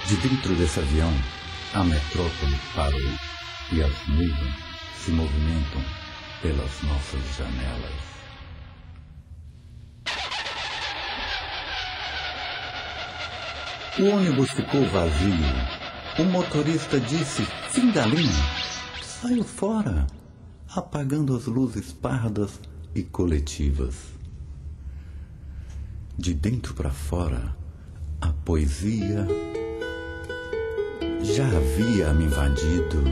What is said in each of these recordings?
De dentro desse avião, a metrópole parou e as nuvens se movimentam pelas nossas janelas. O ônibus ficou vazio. O motorista disse, fim da linha, saiu fora, apagando as luzes pardas e coletivas. De dentro para fora, a poesia já havia me invadido.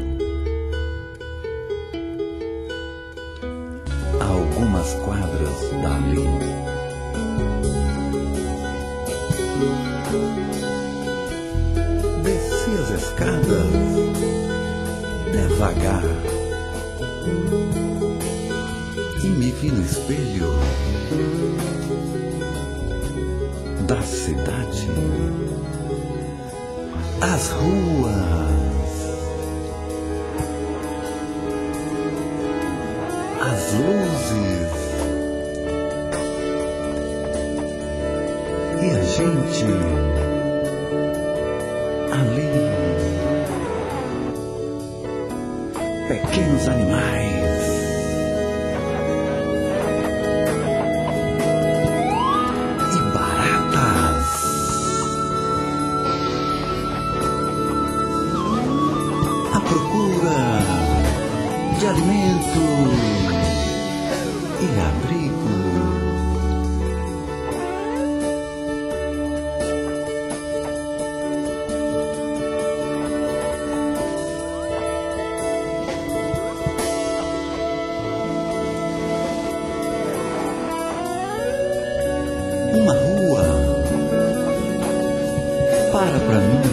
A algumas quadras dali. Desci as escadas devagar e me vi no espelho da cidade. As ruas, as luzes e a gente ali, pequenos animais, e baratas, à procura de alimento e abrigo. Uma rua para mim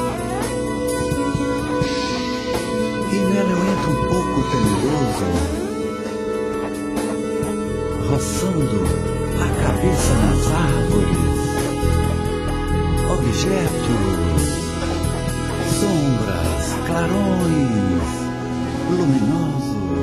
e nela eu entro um pouco temeroso, roçando a cabeça nas árvores, objetos, sombras, clarões luminosos.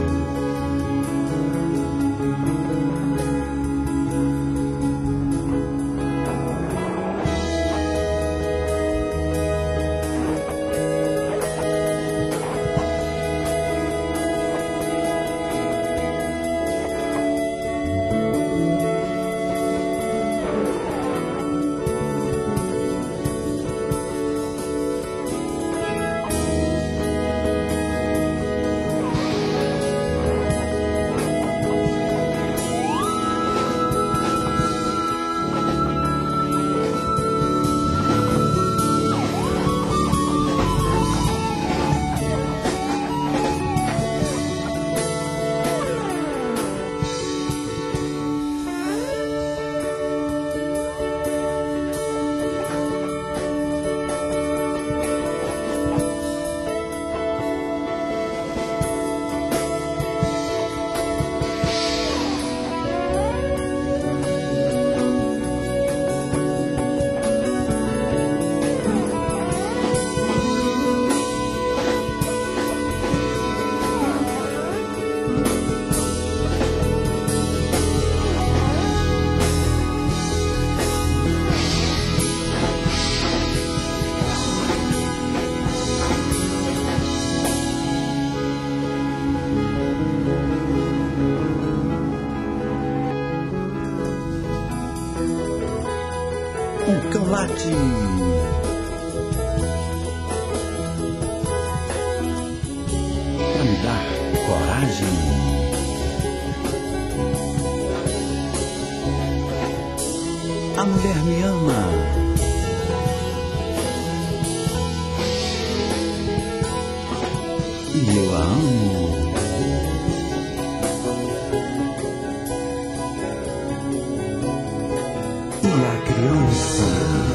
Um cão late. Pra me dar coragem. A mulher me ama. E eu a amo. E a criança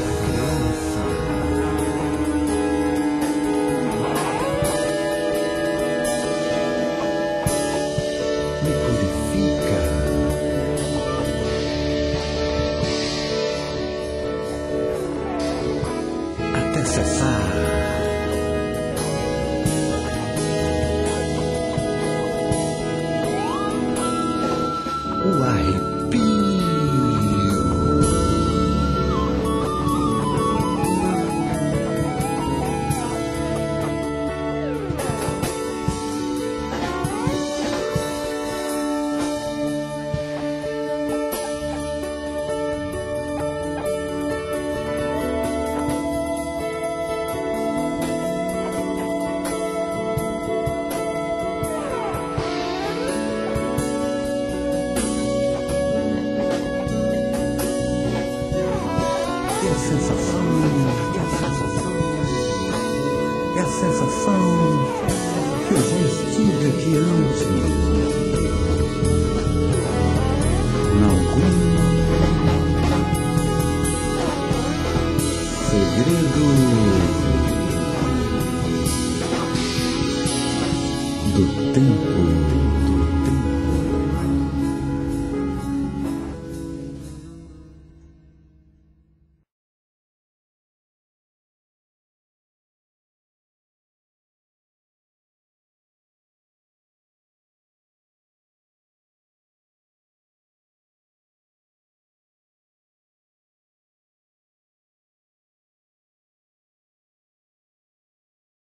me purifica. Até cessar o arrepio. sensação, é a sensação que eu já estive aqui antes.